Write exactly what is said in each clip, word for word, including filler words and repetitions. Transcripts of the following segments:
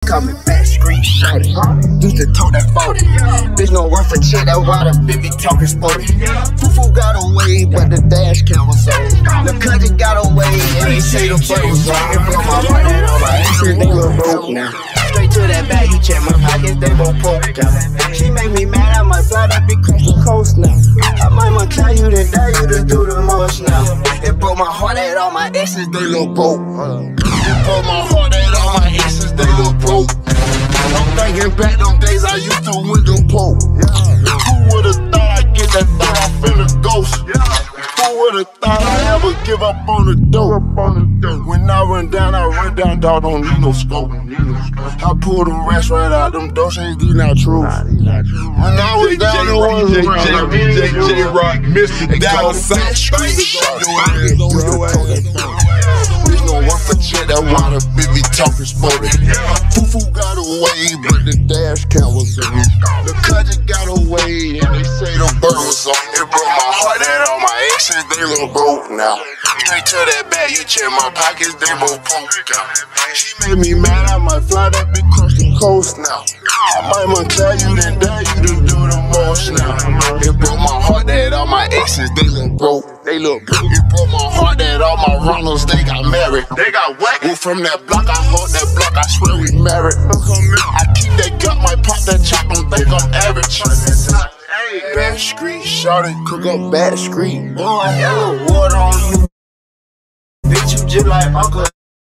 call me Backstreet Shawty. Used to talk that forty. Bitch no worth a check, that why the bitch be talking sporty. Foo-foo got away, but the dash cam was on. The country got away, and they say the bird was on. It broke my heart and all my exes, they look broke now. Straight to that bag, you check my pockets, they both poke out. She make me mad, I might fly that big crash the coast now. I might want to tell you to dare you to do the most now. It broke my heart that all my exes, they look broke. It broke my heart that all my exes, they look broke. I'm thinking back them days I used to window poke. Who would've thought I'd get that thought off in the ghost? Who would've thought I'd ever give up on the dope? When I run down, I run down, dog, don't need no scope. I pull them rats right out, them doses, these not true. When I was down, the ones around, D J J-Rock, Mister Dallas, South Street. Bitch no work for check, that why the bitch be talking sporty. Foo-foo got away, but the dash cam was on. The country got away, and they say the bird was on. It broke my heart and all my exes, they look broke now. Straight to that bag, you check my pockets, they both poke out. She made me mad, I might fly that big across the coast now. I might want to tell you then dare you to do the most now. It broke my heart that all my exes, they look broke. They look broke. It broke my heart that all my Ronalds, they got married. They got what? Well, from that block, I hold that block, I swear we married. I keep that gut, might pop that chop, don't think I'm average. Backstreet, Shawty, cook up Backstreet. Boy, hella water on you. Bitch, you just like Uncle.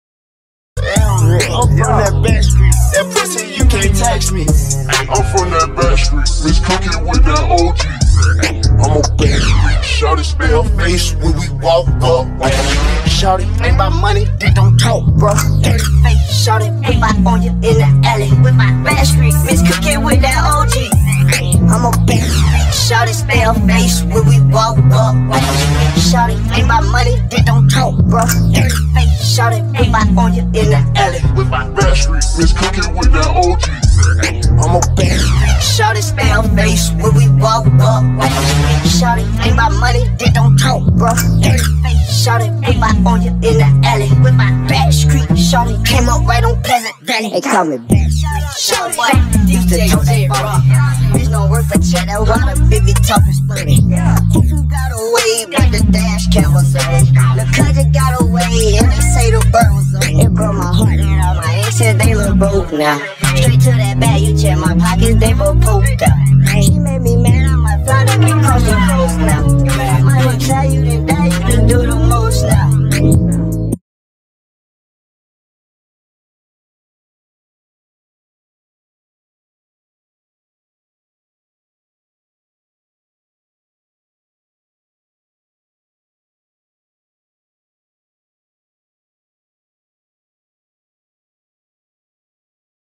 I'm from that Backstreet. That pussy, you can't tax me. I'm from that Backstreet. Miss Cookie with that O G. I'm a Backstreet. Shawty spell Face when we walk up. Shawty, ain't about money, they don't talk, bro. Face, Shawty, ain't about on you in the alley with my Backstreet. Miss Cookie with that O G. I'm a Backstreet. Shawty spell face when we walk up. Shawty, ain't about money, they don't talk, bro. Face, Shawty, ain't about on you in the alley with my Backstreet. Miss Cookie with that O G. I'm a Backstreet. Shawty spell face when we walk up. Shawty, ain't about money, they don't talk, bro. Shawty, ain't about on you in the alley with my Backstreet. Shawty came up right on Pleasant Valley. They call me Backstreet. Shawty, used to talk that rock. There's no word for chat, that why the bitch be talking spurty. Foo-foo got away, but the dash cam was on. The country got away, and they say the bird was on. It broke my heart and all my exes, they look broke now. Straight to that bag, you check my pockets, they both poked out. She made me mad, I might fly that big across the coast now. I might want to tell you to dare you to do the most now.